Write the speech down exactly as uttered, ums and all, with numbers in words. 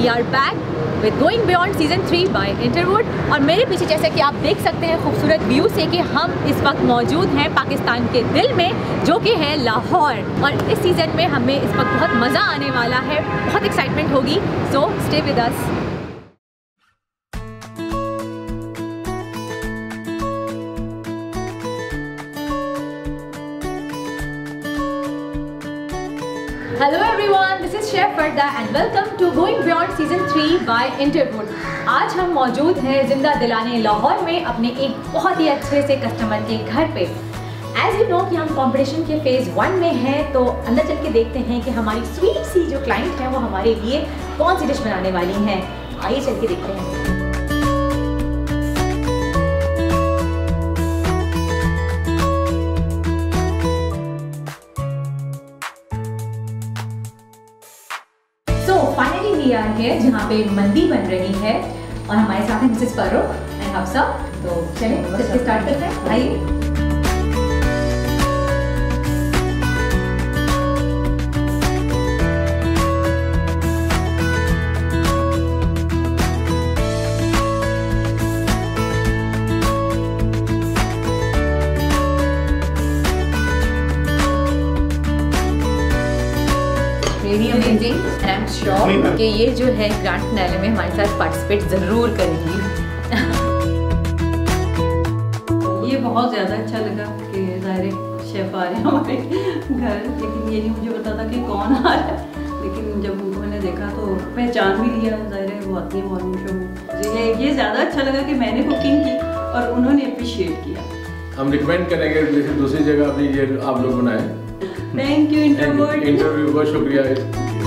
Are back with going beyond season three by Interwood. और मेरे पीछे जैसे कि आप देख सकते हैं खूबसूरत व्यू से कि हम इस वक्त मौजूद हैं पाकिस्तान के दिल में, जो कि है लाहौर। और इस सीज़न में हमें इस वक्त बहुत मज़ा आने वाला है, बहुत एक्साइटमेंट होगी। So stay with us. Hello everyone, this is chef Varda and welcome to going beyond season three by Interwood. आज हम मौजूद हैं जिंदा दिलाने लाहौर में अपने एक बहुत ही अच्छे से कस्टमर के घर पे। एज यू नो कि हम कंपटीशन के फेज़ वन में हैं, तो अंदर चल के देखते हैं कि हमारी स्वीट सी जो क्लाइंट है वो हमारे लिए कौन सी डिश बनाने वाली हैं। आइए चल के देखते हैं। फाइनली वी आर हियर जहाँ पे मंदी बन रही है और हमारे साथ हैं मिसेस फारूक एंड हफ्सा। तो चलिए चलिए स्टार्ट करते हैं। आइए। Really amazing and I'm sure कि ये जो है ग्रैंड फिनाले में हमारे साथ पार्टिसिपेट ज़रूर करेंगी। ये बहुत ज़्यादा अच्छा लगा कि ज़ाहिर शेफ़ आ रहे हैं हमारे घर, लेकिन ये नहीं मुझे पता था कि कौन आ रहा है। लेकिन जब उन्होंने देखा तो पहचान भी लिया, ज़ाहिर है वो आती है मॉर्निंग शो में। ये ये ज़्यादा अच्छा लगा कि मैंने कुकिंग की और उन्होंने अप्रिशिएट किया। हम रिकमेंड करेंगे दूसरी जगह भी ये आप लोग बनाएं। थैंक यू इंटरव्यू इंटरव्यू बहुत शुक्रिया।